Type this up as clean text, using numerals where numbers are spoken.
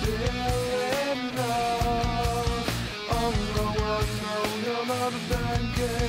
still enough. Oh no, I know you're not thinking